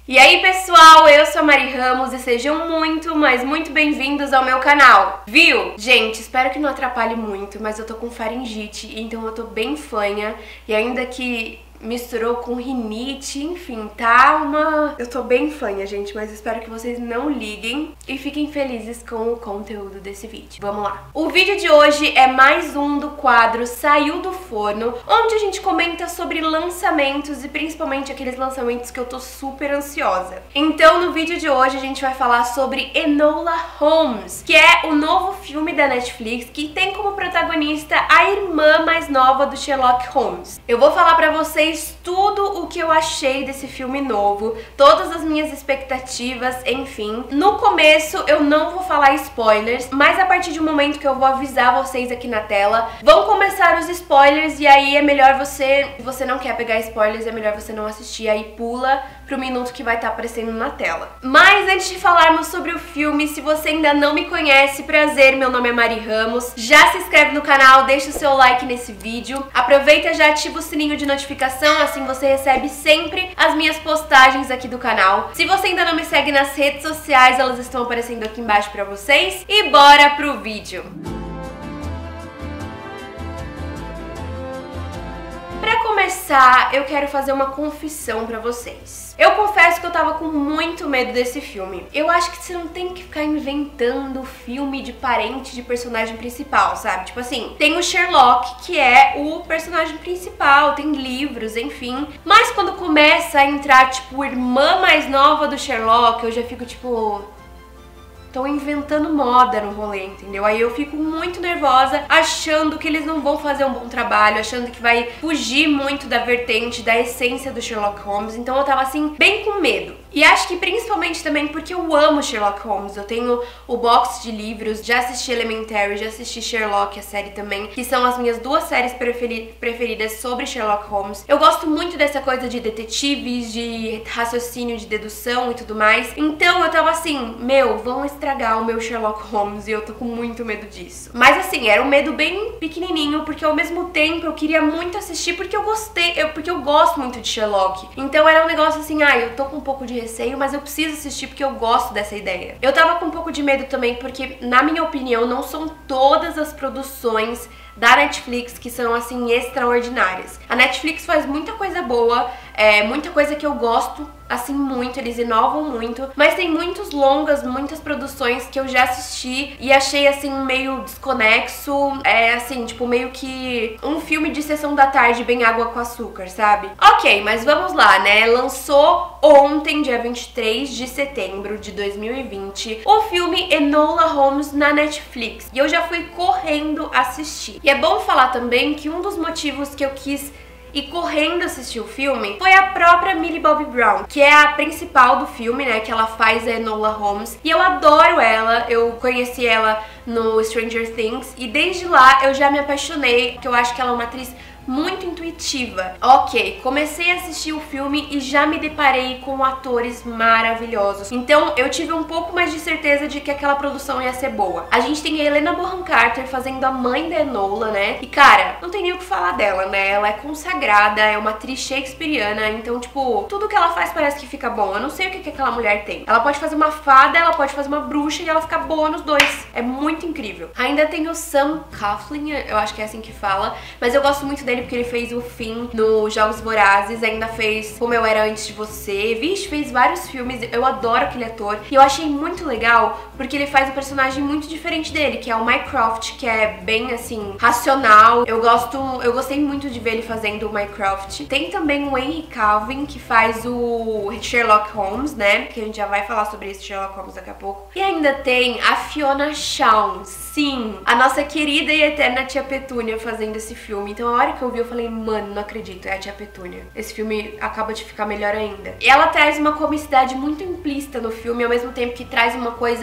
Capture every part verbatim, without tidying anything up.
E aí pessoal, eu sou a Mari Ramos e sejam muito, mas muito bem-vindos ao meu canal. Viu? Gente, espero que não atrapalhe muito, mas eu tô com faringite, então eu tô bem fanha e ainda que misturou com rinite, enfim, tá uma... Eu tô bem fanha, gente, mas espero que vocês não liguem e fiquem felizes com o conteúdo desse vídeo. Vamos lá! O vídeo de hoje é mais um do quadro Saiu do Forno, onde a gente comenta sobre lançamentos e principalmente aqueles lançamentos que eu tô super ansiosa. Então, no vídeo de hoje a gente vai falar sobre Enola Holmes, que é o novo filme da Netflix que tem como protagonista a irmã mais nova do Sherlock Holmes. Eu vou falar pra vocês tudo o que eu achei desse filme novo, todas as minhas expectativas, enfim. No começo eu não vou falar spoilers, mas a partir de um momento que eu vou avisar vocês aqui na tela, vão começar os spoilers e aí é melhor você, se você não quer pegar spoilers, é melhor você não assistir, aí pula pro minuto que vai estar aparecendo na tela. Mas antes de falarmos sobre o filme, se você ainda não me conhece, prazer, meu nome é Mari Ramos, já se inscreve no canal, deixa o seu like nesse vídeo, aproveita e já ativa o sininho de notificação, assim você recebe sempre as minhas postagens aqui do canal. Se você ainda não me segue nas redes sociais, elas estão aparecendo aqui embaixo pra vocês. E bora pro vídeo! Pra começar, eu quero fazer uma confissão pra vocês. Eu confesso que eu tava com muito medo desse filme. Eu acho que você não tem que ficar inventando filme de parente de personagem principal, sabe? Tipo assim, tem o Sherlock, que é o personagem principal, tem livros, enfim. Mas quando começa a entrar, tipo, irmã mais nova do Sherlock, eu já fico tipo... Estão inventando moda no rolê, entendeu? Aí eu fico muito nervosa, achando que eles não vão fazer um bom trabalho, achando que vai fugir muito da vertente, da essência do Sherlock Holmes. Então eu tava assim, bem com medo. E acho que principalmente também porque eu amo Sherlock Holmes. Eu tenho o box de livros, já assisti Elementary, já assisti Sherlock, a série também, que são as minhas duas séries preferi preferidas sobre Sherlock Holmes. Eu gosto muito dessa coisa de detetives, de raciocínio, de dedução e tudo mais. Então eu tava assim, meu, vão estragar o meu Sherlock Holmes e eu tô com muito medo disso. Mas assim, era um medo bem pequenininho, porque ao mesmo tempo eu queria muito assistir porque eu gostei, eu, porque eu gosto muito de Sherlock. Então era um negócio assim, ah, eu tô com um pouco de receio, mas eu preciso assistir porque eu gosto dessa ideia. Eu tava com um pouco de medo também porque, na minha opinião, não são todas as produções da Netflix que são, assim, extraordinárias. A Netflix faz muita coisa boa, é, muita coisa que eu gosto, assim, muito, eles inovam muito, mas tem muitos longas, muitas produções que eu já assisti e achei, assim, meio desconexo, é, assim, tipo, meio que um filme de sessão da tarde bem água com açúcar, sabe? Ok, mas vamos lá, né? Lançou ontem, dia vinte e três de setembro de dois mil e vinte, o filme Enola Holmes na Netflix, e eu já fui correndo assistir. E é bom falar também que um dos motivos que eu quis ir correndo assistir o filme foi a própria Millie Bobby Brown, que é a principal do filme, né, que ela faz a Enola Holmes, e eu adoro ela, eu conheci ela no Stranger Things, e desde lá eu já me apaixonei, porque eu acho que ela é uma atriz muito intuitiva. Ok, comecei a assistir o filme e já me deparei com atores maravilhosos. Então eu tive um pouco mais de certeza de que aquela produção ia ser boa. A gente tem a Helena Bonham Carter fazendo a mãe da Enola, né? E cara, não tem nem o que falar dela, né? Ela é consagrada, é uma atriz shakespeariana, então tipo, tudo que ela faz parece que fica bom. Eu não sei o que, que aquela mulher tem. Ela pode fazer uma fada, ela pode fazer uma bruxa e ela fica boa nos dois. É muito incrível. Ainda tem o Sam Claflin, eu acho que é assim que fala, mas eu gosto muito dele porque ele fez o Finn no Jogos Vorazes, ainda fez Como Eu Era Antes de Você, vixe, fez vários filmes, eu adoro aquele ator, e eu achei muito legal porque ele faz um personagem muito diferente dele, que é o Mycroft, que é bem, assim, racional. Eu gosto, eu gostei muito de ver ele fazendo o Mycroft. Tem também o Henry Cavill, que faz o Sherlock Holmes, né, que a gente já vai falar sobre esse Sherlock Holmes daqui a pouco. E ainda tem a Fiona Shaw, sim, a nossa querida e eterna Tia Petúnia fazendo esse filme. Então a hora que eu vi eu falei, mano, não acredito, é a Tia Petúnia. Esse filme acaba de ficar melhor ainda. E ela traz uma comicidade muito implícita no filme, ao mesmo tempo que traz uma coisa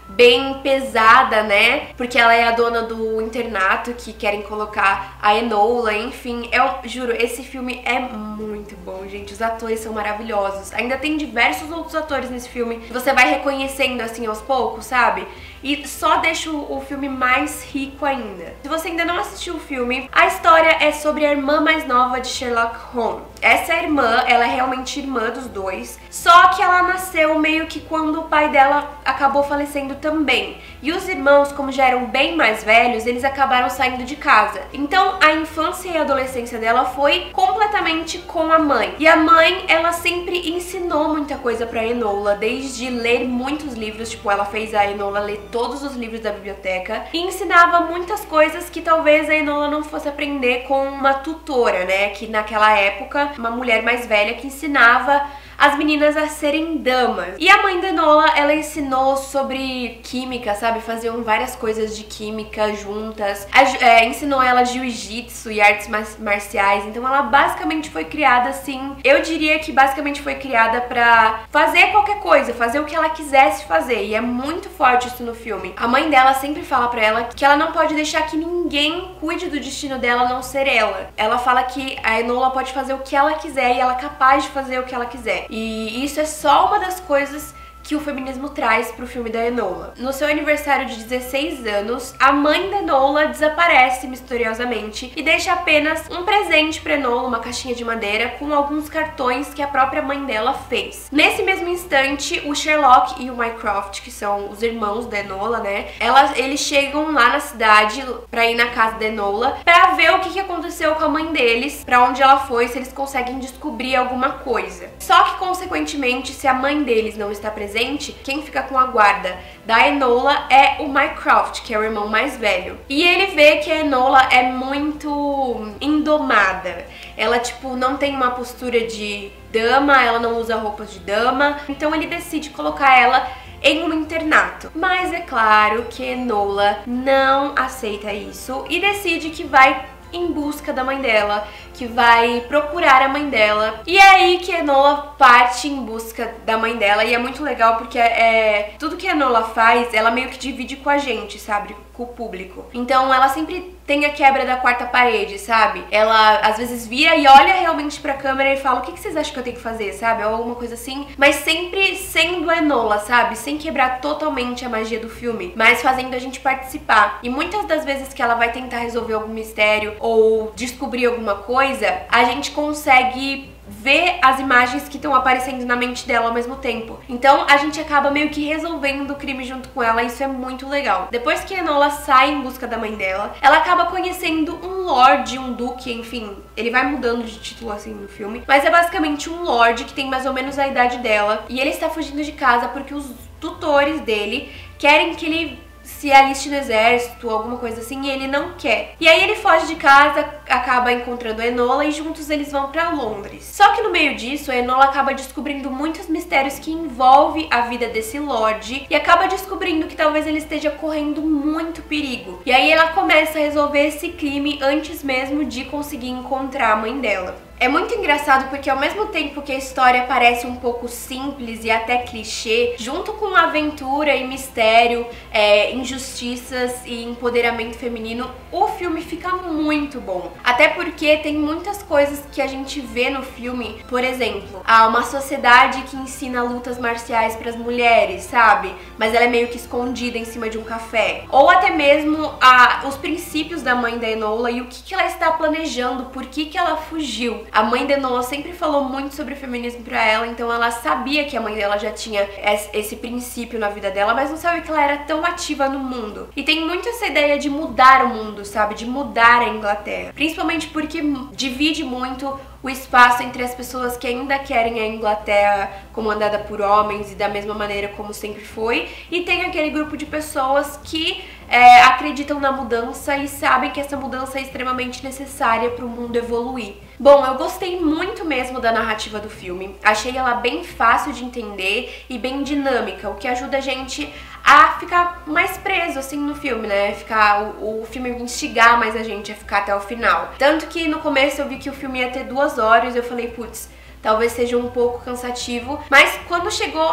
bem pesada, né? Porque ela é a dona do internato que querem colocar a Enola, enfim. Eu juro, esse filme é muito bom, gente. Os atores são maravilhosos. Ainda tem diversos outros atores nesse filme. Você vai reconhecendo assim aos poucos, sabe? E só deixa o filme mais rico ainda. Se você ainda não assistiu o filme, a história é sobre a irmã mais nova de Sherlock Holmes. Essa irmã, ela é realmente irmã dos dois, só que ela nasceu meio que quando o pai dela acabou falecendo também. E os irmãos, como já eram bem mais velhos, eles acabaram saindo de casa. Então a infância e a adolescência dela foi completamente com a mãe. E a mãe, ela sempre ensinou muita coisa pra Enola, desde ler muitos livros, tipo, ela fez a Enola ler todos os livros da biblioteca e ensinava muitas coisas que talvez a Enola não fosse aprender com uma tutora, né? Que naquela época, uma mulher mais velha que ensinava as meninas a serem damas. E a mãe da Enola, ela ensinou sobre química, sabe? Faziam várias coisas de química juntas. É, ensinou ela jiu-jitsu e artes marciais. Então ela basicamente foi criada assim, eu diria que basicamente foi criada pra fazer qualquer coisa, fazer o que ela quisesse fazer. E é muito forte isso no filme. A mãe dela sempre fala pra ela que ela não pode deixar que ninguém cuide do destino dela a não ser ela. Ela fala que a Enola pode fazer o que ela quiser e ela é capaz de fazer o que ela quiser. E isso é só uma das coisas que o feminismo traz pro filme da Enola. No seu aniversário de dezesseis anos, a mãe da Enola desaparece misteriosamente e deixa apenas um presente pra Enola, uma caixinha de madeira com alguns cartões que a própria mãe dela fez. Nesse mesmo instante, o Sherlock e o Mycroft, que são os irmãos da Enola, né, elas, eles chegam lá na cidade pra ir na casa da Enola pra ver o que, que aconteceu com a mãe deles, pra onde ela foi, se eles conseguem descobrir alguma coisa. Só que, consequentemente, se a mãe deles não está presente, quem fica com a guarda da Enola é o Mycroft, que é o irmão mais velho. E ele vê que a Enola é muito indomada. Ela, tipo, não tem uma postura de dama, ela não usa roupas de dama. Então ele decide colocar ela em um internato. Mas é claro que Enola não aceita isso e decide que vai em busca da mãe dela, que vai procurar a mãe dela. E é aí que a Enola parte em busca da mãe dela. E é muito legal porque é, tudo que a Enola faz, ela meio que divide com a gente, sabe? Com o público. Então ela sempre tem a quebra da quarta parede, sabe? Ela às vezes vira e olha realmente pra câmera e fala: o que, que vocês acham que eu tenho que fazer, sabe? Ou alguma coisa assim. Mas sempre sendo a Enola, sabe? Sem quebrar totalmente a magia do filme, mas fazendo a gente participar. E muitas das vezes que ela vai tentar resolver algum mistério ou descobrir alguma coisa, a gente consegue ver as imagens que estão aparecendo na mente dela ao mesmo tempo. Então a gente acaba meio que resolvendo o crime junto com ela, e isso é muito legal. Depois que a Enola sai em busca da mãe dela, ela acaba conhecendo um lorde, um duque, enfim, ele vai mudando de título assim no filme, mas é basicamente um lorde que tem mais ou menos a idade dela, e ele está fugindo de casa porque os tutores dele querem que ele se aliste no exército, alguma coisa assim, e ele não quer. E aí ele foge de casa, acaba encontrando a Enola e juntos eles vão pra Londres. Só que no meio disso, a Enola acaba descobrindo muitos mistérios que envolvem a vida desse lorde e acaba descobrindo que talvez ele esteja correndo muito perigo. E aí ela começa a resolver esse crime antes mesmo de conseguir encontrar a mãe dela. É muito engraçado porque ao mesmo tempo que a história parece um pouco simples e até clichê, junto com aventura e mistério, é, injustiças e empoderamento feminino, o filme fica muito bom. Até porque tem muitas coisas que a gente vê no filme, por exemplo, há uma sociedade que ensina lutas marciais para as mulheres, sabe? Mas ela é meio que escondida em cima de um café. Ou até mesmo a, os princípios da mãe da Enola e o que, que ela está planejando, por que, que ela fugiu. A mãe da Enola sempre falou muito sobre o feminismo pra ela, então ela sabia que a mãe dela já tinha esse princípio na vida dela, mas não sabia que ela era tão ativa no mundo. E tem muito essa ideia de mudar o mundo, sabe? De mudar a Inglaterra. Principalmente porque divide muito o espaço entre as pessoas que ainda querem a Inglaterra comandada por homens e da mesma maneira como sempre foi, e tem aquele grupo de pessoas que é, acreditam na mudança e sabem que essa mudança é extremamente necessária para o mundo evoluir. Bom, eu gostei muito mesmo da narrativa do filme, achei ela bem fácil de entender e bem dinâmica, o que ajuda a gente a ficar mais preso assim no filme, né? Ficar, o, o filme instigar mais a gente a ficar até o final. Tanto que no começo eu vi que o filme ia ter duas horas e eu falei, putz, talvez seja um pouco cansativo, mas quando chegou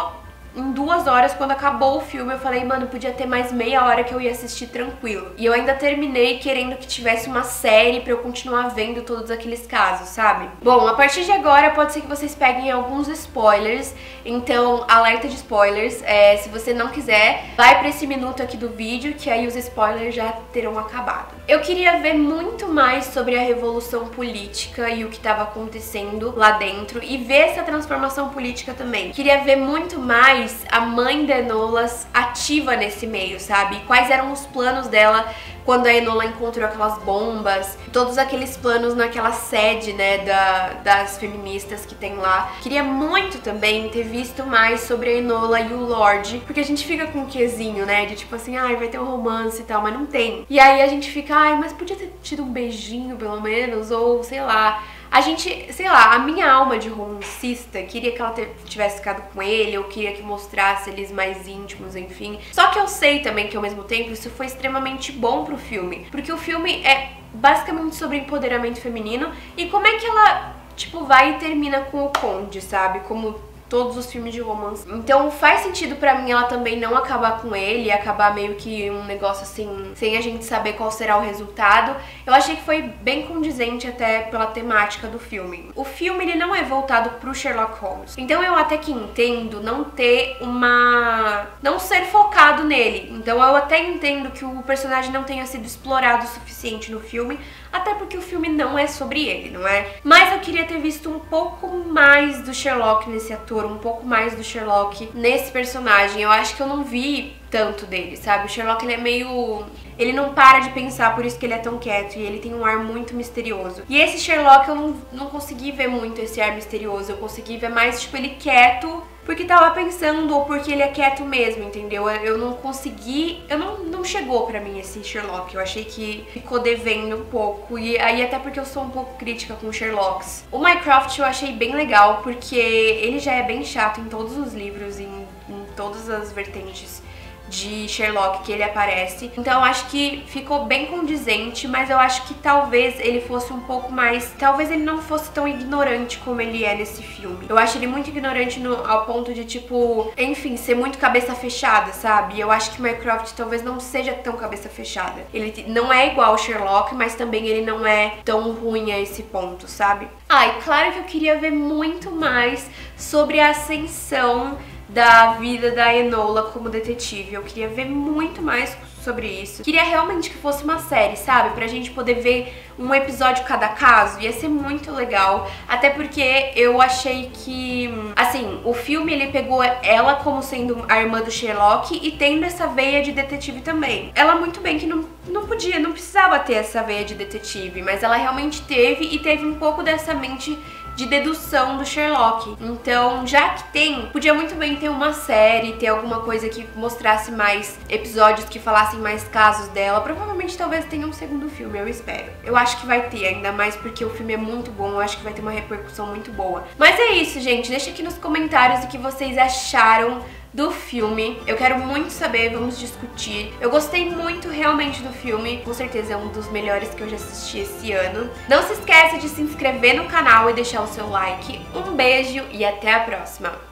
em duas horas, quando acabou o filme, eu falei, mano, podia ter mais meia hora que eu ia assistir tranquilo. E eu ainda terminei querendo que tivesse uma série pra eu continuar vendo todos aqueles casos, sabe? Bom, a partir de agora pode ser que vocês peguem alguns spoilers, então alerta de spoilers. É, se você não quiser, vai pra esse minuto aqui do vídeo, que aí os spoilers já terão acabado. Eu queria ver muito mais sobre a revolução política e o que estava acontecendo lá dentro, e ver essa transformação política também. Queria ver muito mais a mãe da Enola ativa nesse meio, sabe? Quais eram os planos dela quando a Enola encontrou aquelas bombas, todos aqueles planos naquela sede, né, da, das feministas que tem lá. Queria muito também ter visto mais sobre a Enola e o Lorde, porque a gente fica com um quezinho, né, de tipo assim, ai, vai ter um romance e tal, mas não tem. E aí a gente fica, ai, mas podia ter tido um beijinho pelo menos, ou sei lá. A gente, sei lá, a minha alma de romancista queria que ela tivesse ficado com ele, ou queria que mostrasse eles mais íntimos, enfim. Só que eu sei também que ao mesmo tempo isso foi extremamente bom pro filme, porque o filme é basicamente sobre empoderamento feminino e como é que ela, tipo, vai e termina com o Conde, sabe? Como todos os filmes de romance. Então faz sentido pra mim ela também não acabar com ele, acabar meio que um negócio assim, sem a gente saber qual será o resultado. Eu achei que foi bem condizente até pela temática do filme. O filme, ele não é voltado pro Sherlock Holmes, então eu até que entendo não ter uma... não ser focado nele. Então eu até entendo que o personagem não tenha sido explorado o suficiente no filme, até porque o filme não é sobre ele, não é? Mas eu queria ter visto um pouco mais do Sherlock nesse ator, um pouco mais do Sherlock nesse personagem. Eu acho que eu não vi tanto dele, sabe? O Sherlock, ele é meio... ele não para de pensar, por isso que ele é tão quieto, e ele tem um ar muito misterioso. E esse Sherlock eu não, não consegui ver muito esse ar misterioso, eu consegui ver mais, tipo, ele quieto porque tava pensando, ou porque ele é quieto mesmo, entendeu? Eu não consegui, eu não, não chegou pra mim esse Sherlock, eu achei que ficou devendo um pouco, e aí até porque eu sou um pouco crítica com Sherlocks. O Mycroft eu achei bem legal, porque ele já é bem chato em todos os livros, em, em todas as vertentes de Sherlock que ele aparece. Então eu acho que ficou bem condizente, mas eu acho que talvez ele fosse um pouco mais... talvez ele não fosse tão ignorante como ele é nesse filme. Eu acho ele muito ignorante no, ao ponto de, tipo, enfim, ser muito cabeça fechada, sabe? Eu acho que Mycroft talvez não seja tão cabeça fechada. Ele não é igual ao Sherlock, mas também ele não é tão ruim a esse ponto, sabe? Ah, e claro que eu queria ver muito mais sobre a ascensão da vida da Enola como detetive. Eu queria ver muito mais sobre isso. Queria realmente que fosse uma série, sabe? Pra gente poder ver um episódio cada caso. Ia ser muito legal. Até porque eu achei que... assim, o filme, ele pegou ela como sendo a irmã do Sherlock e tendo essa veia de detetive também. Ela muito bem que não, não podia, não precisava ter essa veia de detetive, mas ela realmente teve, e teve um pouco dessa mente de dedução do Sherlock. Então, já que tem, podia muito bem ter uma série, ter alguma coisa que mostrasse mais episódios, que falassem mais casos dela. Provavelmente talvez tenha um segundo filme, eu espero. Eu acho que vai ter, ainda mais porque o filme é muito bom, eu acho que vai ter uma repercussão muito boa. Mas é isso, gente. Deixa aqui nos comentários o que vocês acharam do filme. Eu quero muito saber, vamos discutir. Eu gostei muito realmente do filme, com certeza é um dos melhores que eu já assisti esse ano. Não se esqueça de se inscrever no canal e deixar o seu like. Um beijo e até a próxima!